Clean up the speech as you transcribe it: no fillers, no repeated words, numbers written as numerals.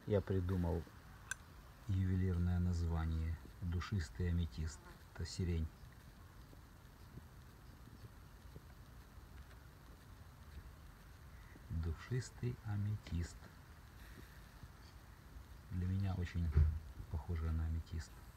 я придумал ювелирное название душистый аметист. Это сирень. Душистый аметист. Для меня очень похоже на аметист.